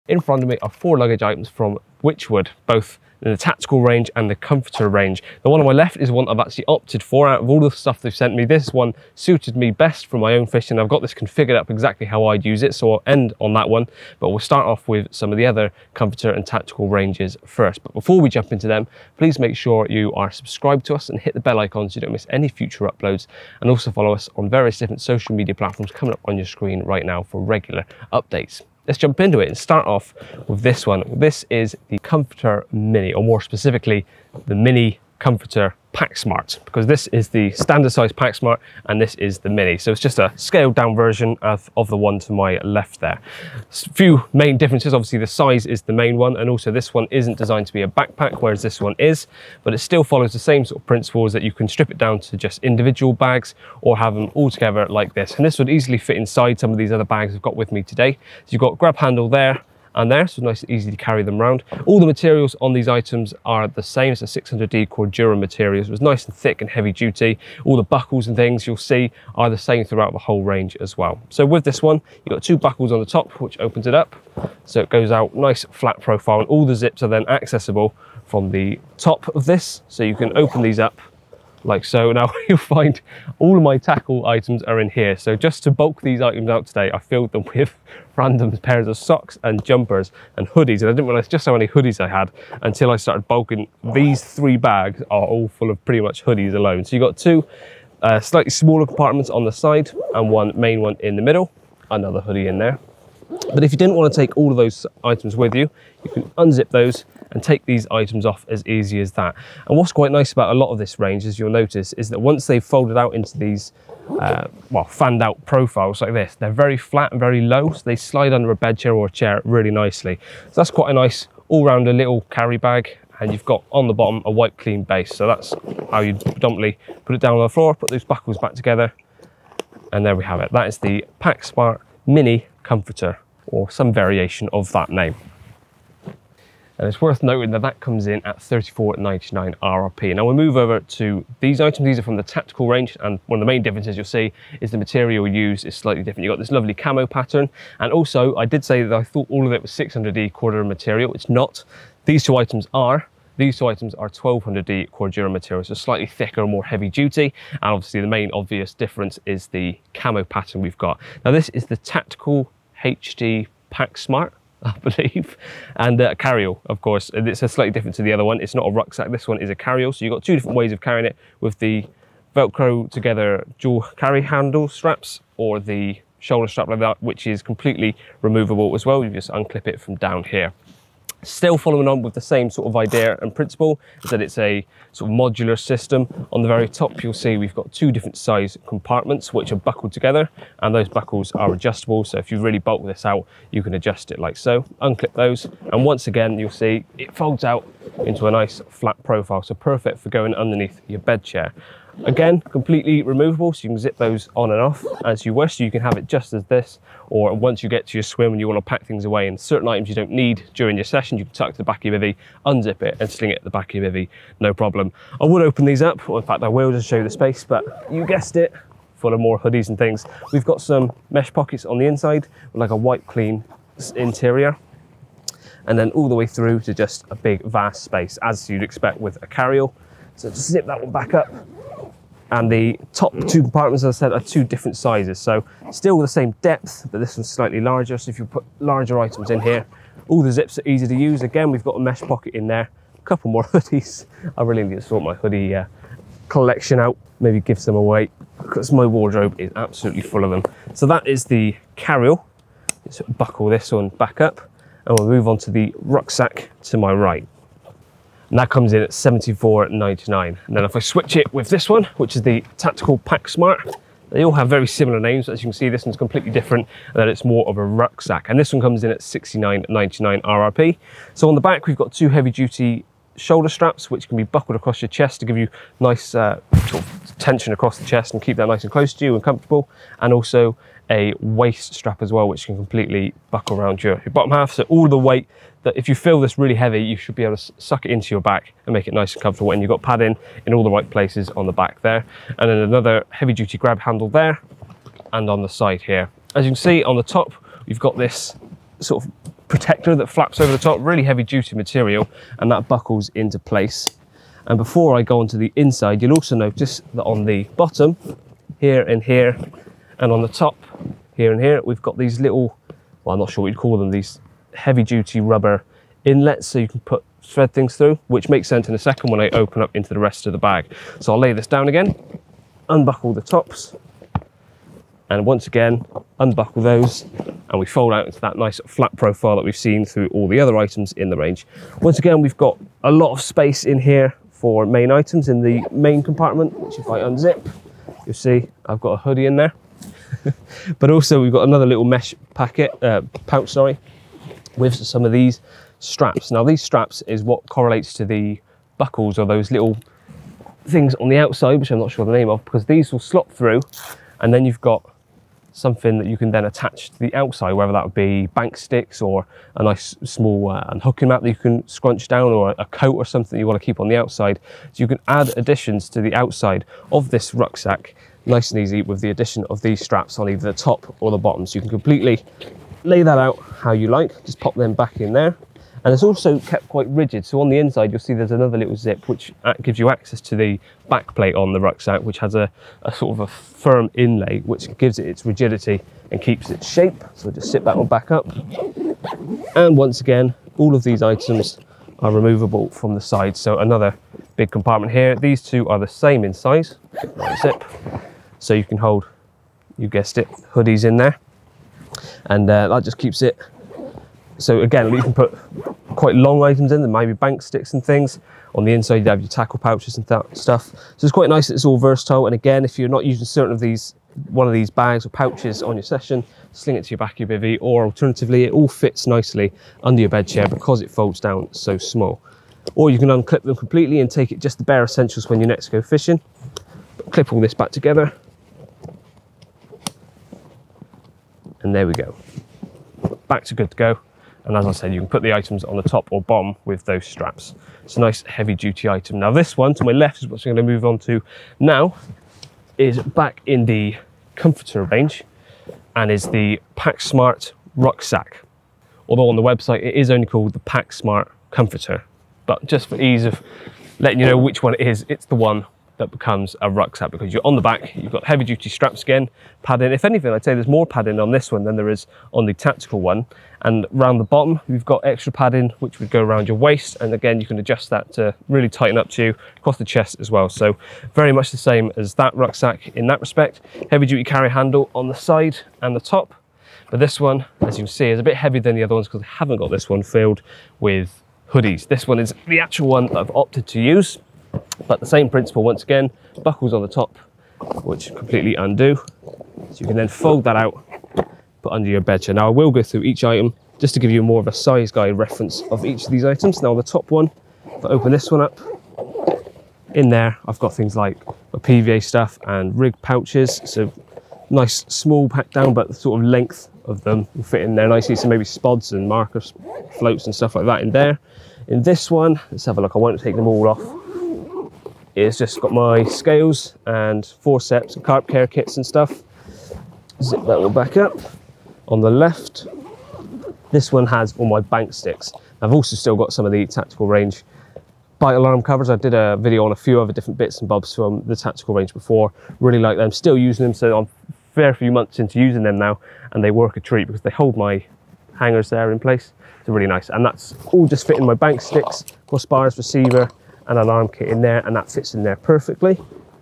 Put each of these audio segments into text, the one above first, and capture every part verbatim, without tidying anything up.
In front of me are four luggage items from Wychwood, both in the tactical range and the comforter range. The one on my left is one I've actually opted for. Out of all the stuff they've sent me, this one suited me best for my own fishing. I've got this configured up exactly how I'd use it, so I'll end on that one. But we'll start off with some of the other comforter and tactical ranges first. But before we jump into them, please make sure you are subscribed to us and hit the bell icon so you don't miss any future uploads. And also follow us on various different social media platforms coming up on your screen right now for regular updates. Let's jump into it and start off with this one. This is the Comforter Mini, or more specifically, the Mini Comforter Packsmart, because this is the standard size Packsmart and this is the Mini. So it's just a scaled down version of, of the one to my left there. A few main differences. Obviously the size is the main one, and also this one isn't designed to be a backpack, whereas this one is, but it still follows the same sort of principles that you can strip it down to just individual bags or have them all together like this. And this would easily fit inside some of these other bags I've got with me today. So you've got grab handle there and there, so nice and easy to carry them around. All the materials on these items are the same. It's a six hundred D 𝘃𝗶𝗀 materials. It was nice and thick and heavy duty. All the buckles and things you'll see are the same throughout the whole range as well. So with this one, you've got two buckles on the top, which opens it up. So it goes out nice flat profile, and all the zips are then accessible from the top of this. So you can open these up like so. Now you'll find all of my tackle items are in here. So just to bulk these items out today, I filled them with random pairs of socks and jumpers and hoodies. And I didn't realize just how many hoodies I had until I started bulking. These three bags are all full of pretty much hoodies alone. So you've got two uh, slightly smaller compartments on the side and one main one in the middle, another hoodie in there. But if you didn't want to take all of those items with you, you can unzip those and take these items off as easy as that. And what's quite nice about a lot of this range, as you'll notice, is that once they've folded out into these, uh, well, fanned out profiles like this, they're very flat and very low, so they slide under a bed chair or a chair really nicely. So that's quite a nice all-rounder little carry bag. And you've got on the bottom a white clean base. So that's how you predominantly put it down on the floor, put those buckles back together, and there we have it. That is the Packsmart Mini Comforter, or some variation of that name. And it's worth noting that that comes in at thirty-four ninety-nine R R P. Now we'll move over to these items. These are from the tactical range, and one of the main differences you'll see is the material used is slightly different. You've got this lovely camo pattern, and also I did say that I thought all of it was six hundred D 𝘃𝗶𝗀 material. It's not. These two items are. These two items are twelve hundred D 𝘃𝗃𝗀 material, so slightly thicker, more heavy duty. And obviously the main obvious difference is the camo pattern we've got. Now this is the tactical H D Packsmart, I believe, and uh, Carryall, of course. It's a slightly different to the other one. It's not a rucksack. This one is a Carryall. So you've got two different ways of carrying it, with the Velcro together dual carry handle straps or the shoulder strap like that, which is completely removable as well. You just unclip it from down here. Still following on with the same sort of idea and principle, is that it's a sort of modular system. On the very top, you'll see we've got two different size compartments which are buckled together, and those buckles are adjustable. So if you really bulk this out, you can adjust it like so. Unclip those, and once again, you'll see it folds out into a nice flat profile. So perfect for going underneath your bed chair. Again, completely removable, so you can zip those on and off as you wish. So you can have it just as this, or once you get to your swim and you want to pack things away and certain items you don't need during your session, you can tuck to the back of your bivvy, unzip it and sling it at the back of your bivvy, no problem. I would open these up, or in fact I will, just show you the space, but you guessed it, full of more hoodies and things. We've got some mesh pockets on the inside with like a white clean interior, and then all the way through to just a big vast space, as you'd expect with a Carryall. So just zip that one back up. And the top two compartments, as I said, are two different sizes. So still the same depth, but this one's slightly larger. So if you put larger items in here, all the zips are easy to use. Again, we've got a mesh pocket in there, a couple more hoodies. I really need to sort my hoodie uh, collection out, maybe give some away, because my wardrobe is absolutely full of them. So that is the Carryall. Let's buckle this one back up, and we'll move on to the rucksack to my right. And that comes in at seventy-four ninety-nine. And then if I switch it with this one, which is the tactical Packsmart, they all have very similar names. As you can see, this one's completely different, and then it's more of a rucksack. And this one comes in at sixty-nine ninety-nine R R P. So on the back, we've got two heavy duty shoulder straps, which can be buckled across your chest to give you nice uh, sort of tension across the chest and keep that nice and close to you and comfortable. And also a waist strap as well, which can completely buckle around your, your bottom half. So all the weight, that if you feel this really heavy, you should be able to suck it into your back and make it nice and comfortable. And you've got padding in all the right places on the back there. And then another heavy duty grab handle there and on the side here. As you can see on the top, we've got this sort of protector that flaps over the top, really heavy duty material, and that buckles into place. And before I go onto the inside, you'll also notice that on the bottom, here and here, and on the top, here and here, we've got these little, well, I'm not sure what you'd call them, these heavy duty rubber inlets so you can put thread things through, which makes sense in a second when I open up into the rest of the bag. So I'll lay this down again, unbuckle the tops, and once again, unbuckle those, and we fold out into that nice flat profile that we've seen through all the other items in the range. Once again, we've got a lot of space in here for main items in the main compartment, which if I unzip, you'll see I've got a hoodie in there. But also we've got another little mesh packet, uh, pouch, sorry, with some of these straps. Now these straps is what correlates to the buckles, or those little things on the outside, which I'm not sure the name of, because these will slot through, and then you've got something that you can then attach to the outside, whether that would be bank sticks or a nice small uh, unhooking mat that you can scrunch down, or a coat or something you want to keep on the outside. So you can add additions to the outside of this rucksack nice and easy with the addition of these straps on either the top or the bottom. So you can completely lay that out how you like, just pop them back in there. And it's also kept quite rigid. So on the inside, you'll see there's another little zip, which gives you access to the back plate on the rucksack, which has a, a sort of a firm inlay, which gives it its rigidity and keeps its shape. So just sit that one back up. And once again, all of these items are removable from the side. So another big compartment here. These two are the same in size. Zip. So you can hold, you guessed it, hoodies in there. And uh, that just keeps it. So again, you can put quite long items in, there maybe bank sticks and things. On the inside, you have your tackle pouches and that stuff. So it's quite nice that it's all versatile. And again, if you're not using certain of these, one of these bags or pouches on your session, sling it to your back of your bivvy, or alternatively, it all fits nicely under your bed chair because it folds down so small. Or you can unclip them completely and take it just the bare essentials when you next go fishing. Clip all this back together. And there we go. Back to good to go. And as I said, you can put the items on the top or bottom with those straps. It's a nice heavy duty item. Now this one to my left is what I'm going to move on to now, is back in the comforter range, and is the Packsmart rucksack. Although on the website it is only called the Packsmart comforter, but just for ease of letting you know which one it is, it's the one that becomes a rucksack, because you're on the back, you've got heavy duty straps again, padding. If anything, I'd say there's more padding on this one than there is on the tactical one. And around the bottom, you've got extra padding, which would go around your waist. And again, you can adjust that to really tighten up to you across the chest as well. So very much the same as that rucksack in that respect. Heavy duty carry handle on the side and the top. But this one, as you can see, is a bit heavier than the other ones because I haven't got this one filled with hoodies. This one is the actual one that I've opted to use. But the same principle once again, buckles on the top, which completely undo. So you can then fold that out, put under your bed chair. Now I will go through each item just to give you more of a size guide reference of each of these items. Now the top one, if I open this one up, in there I've got things like my P V A stuff and rig pouches. So nice small pack down, but the sort of length of them will fit in there nicely. So maybe spods and markers, floats and stuff like that in there. In this one, let's have a look. I won't take them all off. It's just got my scales and forceps and carp care kits and stuff. Zip that all back up. On the left, this one has all my bank sticks. I've also still got some of the tactical range bite alarm covers. I did a video on a few other different bits and bobs from the tactical range before. Really like them, still using them. So I'm a fair few months into using them now, and they work a treat because they hold my hangers there in place. They're really nice. And that's all just fitting my bank sticks, crossbars, receiver, and alarm kit in there, and that fits in there perfectly.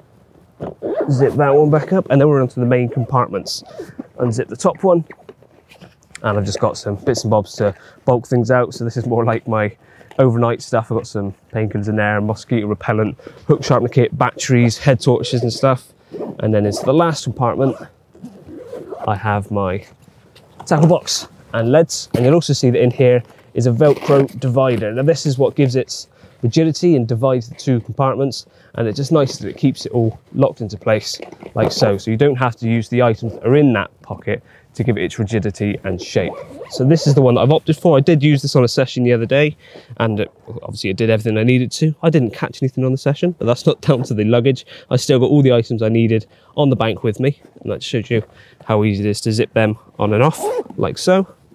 Zip that one back up, and then we're onto the main compartments. Unzip the top one, and I've just got some bits and bobs to bulk things out. So this is more like my overnight stuff. I've got some painkillers in there, mosquito repellent, hook sharpener kit, batteries, head torches and stuff. And then into the last compartment, I have my tackle box and leads. And you'll also see that in here is a Velcro divider. Now this is what gives its rigidity and divides the two compartments, and it's just nice that it keeps it all locked into place like so. So you don't have to use the items that are in that pocket to give it its rigidity and shape. So this is the one that I've opted for. I did use this on a session the other day, and it, obviously it did everything I needed to. I didn't catch anything on the session, but that's not down to the luggage. I still got all the items I needed on the bank with me, and that shows you how easy it is to zip them on and off like so.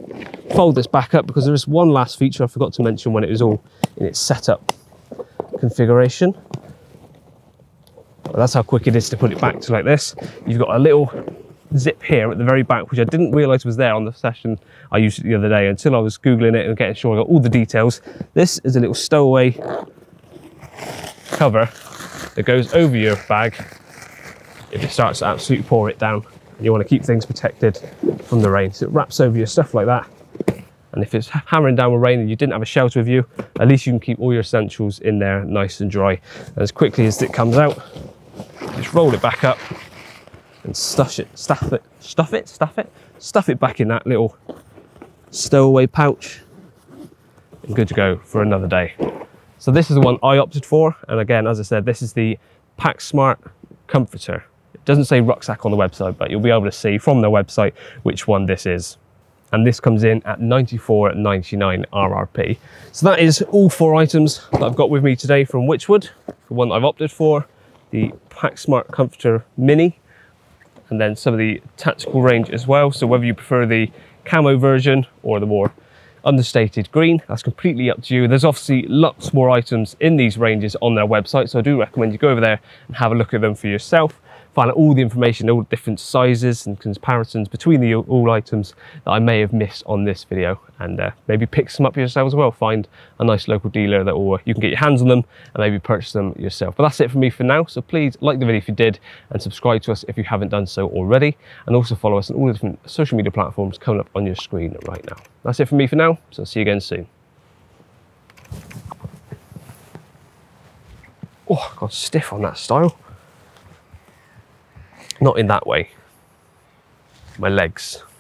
fold this back up because there is one last feature I forgot to mention when it was all in its setup configuration. Well, that's how quick it is to put it back to like this. You've got a little zip here at the very back, which I didn't realise was there on the session I used it the other day until I was Googling it and getting sure I got all the details. This is a little stowaway cover that goes over your bag if it starts to absolutely pour it down and you want to keep things protected from the rain. So it wraps over your stuff like that. And if it's hammering down with rain and you didn't have a shelter with you, at least you can keep all your essentials in there nice and dry. And as quickly as it comes out, just roll it back up and stuff it, stuff it, stuff it, stuff it, stuff it back in that little stowaway pouch and good to go for another day. So this is the one I opted for. And again, as I said, this is the Packsmart Comforter. It doesn't say rucksack on the website, but you'll be able to see from their website which one this is. And this comes in at ninety-four ninety-nine R R P. So that is all four items that I've got with me today from Wychwood. The one that I've opted for, the Packsmart Comforter Mini, and then some of the tactical range as well. So whether you prefer the camo version or the more understated green, that's completely up to you. There's obviously lots more items in these ranges on their website, so I do recommend you go over there and have a look at them for yourself. Find out all the information, all the different sizes and comparisons between the all items that I may have missed on this video, and uh, maybe pick some up yourself as well. Find a nice local dealer that will, you can get your hands on them and maybe purchase them yourself. But that's it for me for now. So please like the video if you did, and subscribe to us if you haven't done so already, and also follow us on all the different social media platforms coming up on your screen right now. That's it for me for now. So I'll see you again soon. Oh, I got stiff on that style. Not in that way, my legs.